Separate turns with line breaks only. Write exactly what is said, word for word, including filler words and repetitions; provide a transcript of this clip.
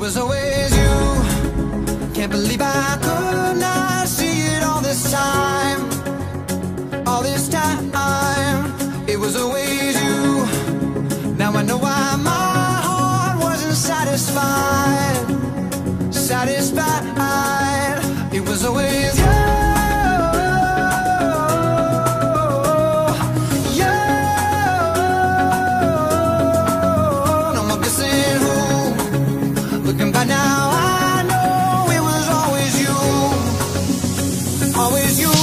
was always you. Can't believe I could not see it all this time. All this time, it was always you. Now I know why my heart wasn't satisfied. Satisfied. It was always you. Now I know it was always you, always you.